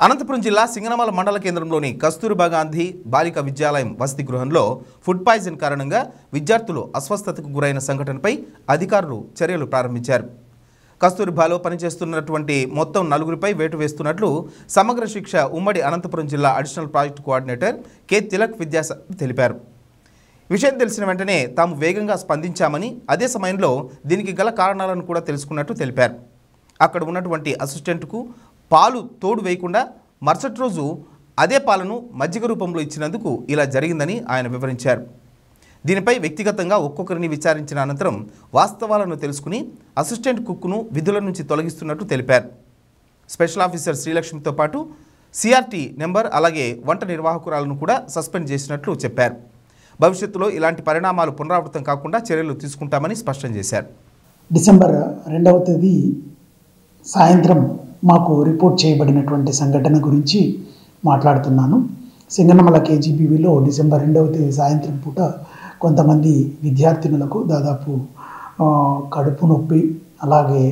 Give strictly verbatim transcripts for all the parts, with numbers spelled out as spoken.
అనంతపురం జిల్లా సింగనమల మండల కేంద్రంలోని కస్తూర్బా గాంధీ బాలిక విద్యాలయం వసతి గృహంలో ఫుడ్ పాయిజన్ కారణంగా విద్యార్థులు అస్వస్థతకు గురైన సంఘటనపై అధికారులు చర్యలు ప్రారంభించారు. కస్తూర్బాలో పనిచేస్తున్నటువంటి మొత్తం నలుగురిపై వేటు వేస్తున్నట్లు సమగ్ర శిక్ష ఉమ్మడి అనంతపురం జిల్లా additional project coordinator K Tilak Vidyasagar తెలిపారు. విషయం తెలిసిన వెంటనే తాము వేగంగా స్పందించామని, అదే సమయంలో దీనికి గల కారణాలను కూడా తెలుసుకున్నట్టు తెలిపారు. అక్కడ ఉన్నటువంటి అసిస్టెంట్కు పాలు తోడు వేయకుండా మరుసటి రోజు అదే పాలను మజ్జిగ రూపంలో ఇచ్చినందుకు ఇలా జరిగిందని ఆయన వివరించారు. దీనిపై వ్యక్తిగతంగా ఒక్కొక్కరిని విచారించిన అనంతరం వాస్తవాలను తెలుసుకుని అసిస్టెంట్ కుక్ను విధుల నుంచి తొలగిస్తున్నట్టు తెలిపారు. స్పెషల్ ఆఫీసర్ శ్రీలక్ష్మితో పాటు సిఆర్టీ నెంబర్ అలాగే వంట నిర్వాహకురాలను కూడా సస్పెండ్ చేసినట్లు చెప్పారు. భవిష్యత్తులో ఇలాంటి పరిణామాలు పునరావృతం కాకుండా చర్యలు తీసుకుంటామని స్పష్టం చేశారు. డిసెంబర్ రెండవ తేదీ సాయంత్రం మాకు రిపోర్ట్ చేయబడినటువంటి సంఘటన గురించి మాట్లాడుతున్నాను. సింగనమల కేజీబీవీలో డిసెంబర్ రెండవ తేదీ సాయంత్రం పూట కొంతమంది విద్యార్థినులకు దాదాపు కడుపు నొప్పి అలాగే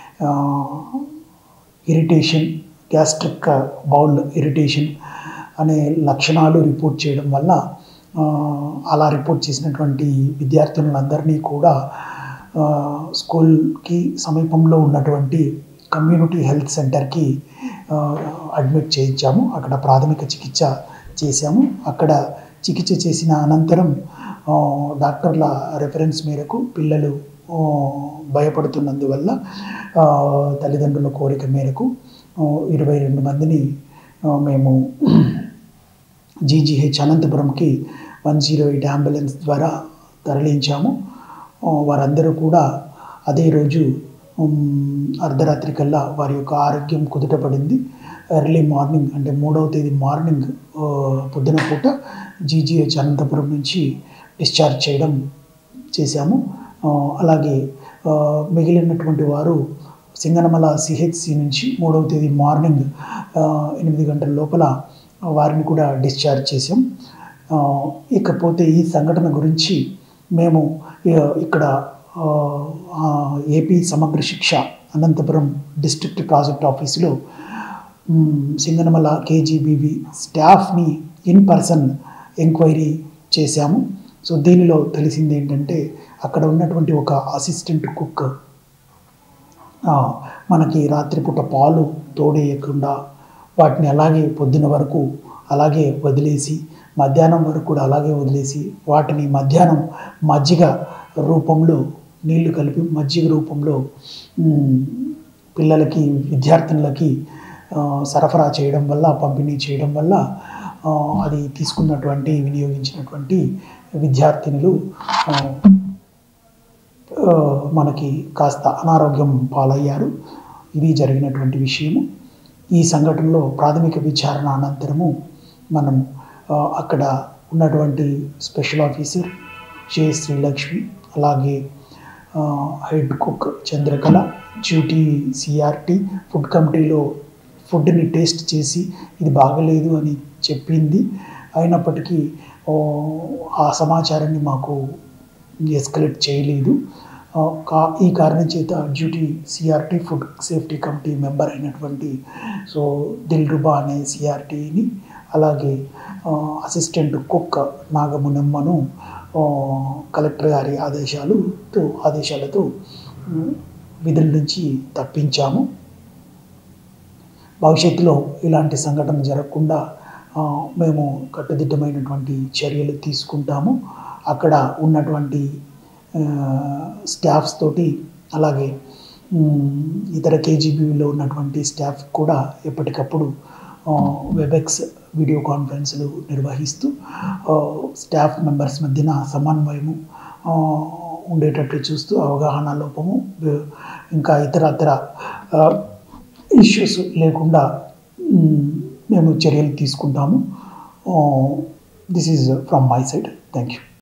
ఇరిటేషన్, గ్యాస్ట్రిక్ బౌల్ ఇరిటేషన్ అనే లక్షణాలు రిపోర్ట్ చేయడం వల్ల అలా రిపోర్ట్ చేసినటువంటి విద్యార్థులందరినీ కూడా స్కూల్కి సమీపంలో ఉన్నటువంటి కమ్యూనిటీ హెల్త్ సెంటర్కి అడ్మిట్ చేయించాము. అక్కడ ప్రాథమిక చికిత్స చేశాము. అక్కడ చికిత్స చేసిన అనంతరం డాక్టర్ల రెఫరెన్స్ మేరకు పిల్లలు భయపడుతున్నందువల్ల తల్లిదండ్రుల కోరిక మేరకు ఇరవై రెండు మందిని మేము జీజీహెచ్ అనంతపురంకి వన్ జీరో ఎయిట్ అంబులెన్స్ ద్వారా తరలించాము. వారందరూ కూడా అదే రోజు అర్ధరాత్రి కల్లా వారి యొక్క ఆరోగ్యం కుదుటపడింది. ఎర్లీ మార్నింగ్ అంటే మూడవ తేదీ మార్నింగ్ పొద్దున పూట జీజీహెచ్ అనంతపురం నుంచి డిశ్చార్జ్ చేయడం చేశాము. అలాగే మిగిలినటువంటి వారు సింగనమల సిహెచ్సి నుంచి మూడవ తేదీ మార్నింగ్ ఎనిమిది గంటల లోపల వారిని కూడా డిశ్చార్జ్ చేసాం. ఇకపోతే ఈ సంఘటన గురించి మేము ఇక్కడ ఏపీ సమగ్ర శిక్ష అనంతపురం డిస్ట్రిక్ట్ ప్రాజెక్ట్ ఆఫీసులో సింగనమల కేజీబీవీ స్టాఫ్ని ఇన్ పర్సన్ ఎంక్వైరీ చేశాము. సో దీనిలో తెలిసింది ఏంటంటే అక్కడ ఉన్నటువంటి ఒక అసిస్టెంట్ కుక్ మనకి రాత్రిపూట పాలు తోడేయకుండా వాటిని అలాగే పొద్దున వరకు అలాగే వదిలేసి మధ్యాహ్నం వరకు కూడా అలాగే వదిలేసి వాటిని మధ్యాహ్నం మజ్జిగ రూపంలో నీళ్లు కలిపి మజ్జిగ రూపంలో పిల్లలకి విద్యార్థులకి సరఫరా చేయడం వల్ల పంపిణీ చేయడం వల్ల అది తీసుకున్నటువంటి వినియోగించినటువంటి విద్యార్థినులు మనకి కాస్త అనారోగ్యం పాలయ్యారు. ఇది జరిగినటువంటి విషయము. ఈ సంఘటనలో ప్రాథమిక విచారణ అనంతరము మనం అక్కడ ఉన్నటువంటి స్పెషల్ ఆఫీసర్ జె శ్రీలక్ష్మి అలాగే head cook Chandrakala, duty CRT food కమిటీలో ఫుడ్ని టేస్ట్ చేసి ఇది బాగలేదు అని చెప్పింది. అయినప్పటికీ ఆ సమాచారాన్ని మాకు ఎస్కలేట్ చేయలేదు. ఈ కారణం చేత duty CRT food safety committee member అయినటువంటి సో దిల్రుబా అనే సిఆర్టీని అలాగే అసిస్టెంట్ కుక్ నాగమునమ్మను కలెక్టర్ గారి ఆదేశాలతో ఆదేశాలతో విధుల నుంచి తప్పించాము. భవిష్యత్తులో ఇలాంటి సంఘటన జరగకుండా మేము కట్టుదిట్టమైనటువంటి చర్యలు తీసుకుంటాము. అక్కడ ఉన్నటువంటి స్టాఫ్స్ తోటి అలాగే ఇతర కేజీబీలో ఉన్నటువంటి స్టాఫ్ కూడా ఎప్పటికప్పుడు వెబెక్స్ వీడియో కాన్ఫరెన్స్లు నిర్వహిస్తూ స్టాఫ్ మెంబర్స్ మధ్యన సమన్వయము ఉండేటట్లు చూస్తూ అవగాహన లోపము ఇంకా ఇతరత్ర ఇష్యూస్ లేకుండా మేము చర్యలు తీసుకుంటాము. This is from my side. Thank you.